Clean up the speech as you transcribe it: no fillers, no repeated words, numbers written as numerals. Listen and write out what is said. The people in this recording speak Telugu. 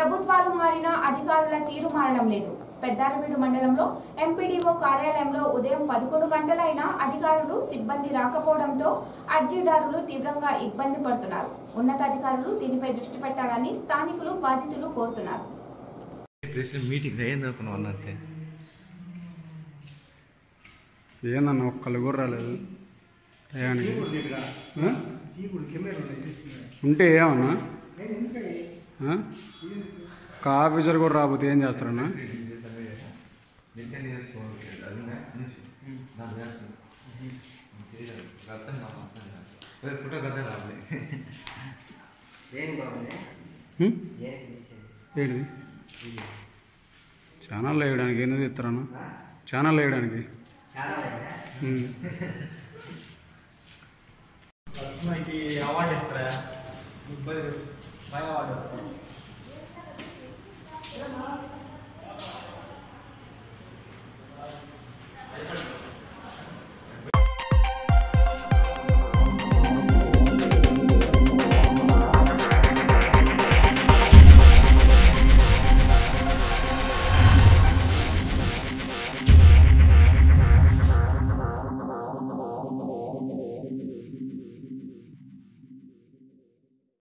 ప్రభుత్వాలు మారినా అధికారుల తీరు మారడం లేదు. పెద్దారవీడు మండలంలో ఎంపీడీఓ కార్యాలయంలో ఉదయం 11 గంటలైనా అధికారులు సిబ్బంది రాకపోవడంతో అర్జీదారులు తీవ్రంగా ఇబ్బంది పడుతున్నారు. ఉన్నతాధికారులు దీనిపై దృష్టి పెట్టాలని స్థానికులు బాధితులు కోరుతున్నారు. ఏందన్న ఒక్కళ్ళు కూడా రాలేదు. ఉంటే ఏమన్నా ఒక ఆఫీసర్ కూడా రాకపోతే ఏం చేస్తారన్నా? ఏంటిది ఛానల్లో వేయడానికి ఎందుకు ఇస్తారన్నా? ఛానల్లో వేయడానికి అవార్డు ఇస్తారా? అవార్డు